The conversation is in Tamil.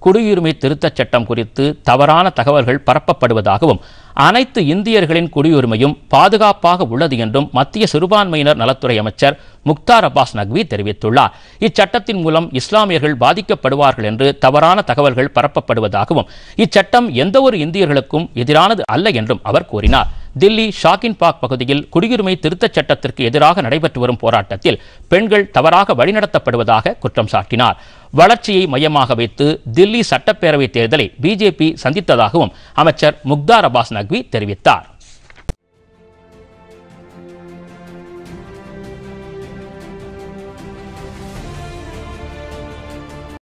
குடியுரிமை திருத்தச் சட்டம் குறித்து தவறான தகவல்கள் பரப்பப்படுவதாகவும் அனைத்து இந்தியர்களின் குடியுரிமையும் பாதுகாப்பாக உள்ளது என்றும் மத்திய சிறுபான்மையினர் நலத்துறை அமைச்சர் முக்தார் அப்பாஸ் நக்வி தெரிவித்துள்ளார். இச்சட்டத்தின் மூலம் இஸ்லாமியர்கள் பாதிக்கப்படுவார்கள் என்று தவறான தகவல்கள் பரப்பப்படுவதாகவும் இச்சட்டம் எந்தவொரு இந்தியர்களுக்கும் எதிரானது அல்ல என்றும் அவர் கூறினார். தில்லி ஷாகின் பாக் பகுதியில் குடியுரிமை திருத்தச் சட்டத்திற்கு எதிராக நடைபெற்று வரும் போராட்டத்தில் பெண்கள் தவறாக வழிநடத்தப்படுவதாக குற்றம் சாட்டினார். வளர்ச்சியை மையமாக வைத்து தில்லி சட்டப்பேரவை தேர்தலை பிஜேபி சந்தித்ததாகவும் அமைச்சர் முக்தார் அப்பாஸ் நக்வி தெரிவித்தார்.